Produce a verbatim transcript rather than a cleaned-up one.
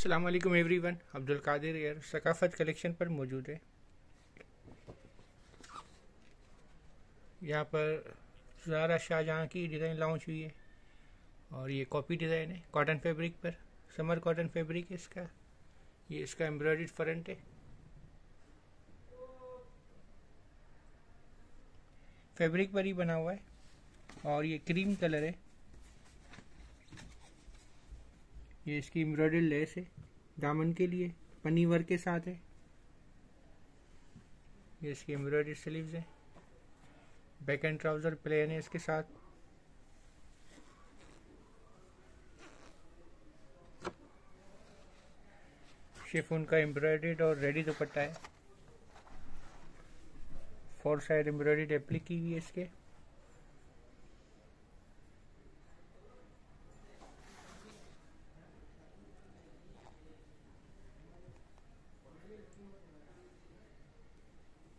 अस्सलाम वालेकुम एवरीवन, अब्दुल कादिर यार सकाफत कलेक्शन पर मौजूद है। यहाँ पर ज़ारा शाहजहाँ की डिज़ाइन लॉन्च हुई है और ये कॉपी डिज़ाइन है कॉटन फैब्रिक पर। समर कॉटन फैब्रिक है इसका। ये इसका एम्ब्रॉयडर्ड फ्रंट है, फैब्रिक पर ही बना हुआ है और ये क्रीम कलर है। ये इसकी एम्ब्रॉयडर्ड लेस है, दामन के लिए पन्नी वर्क के साथ है। ये इसकी एम्ब्रॉयडर्ड स्लीव्स है, बैक एंड ट्राउज़र प्लेन है इसके साथ। शिफॉन का एम्ब्रॉयडर्ड और रेडी दुपट्टा है, फोर साइड एम्ब्रॉयडर्ड एप्लिक की हुई है इसके।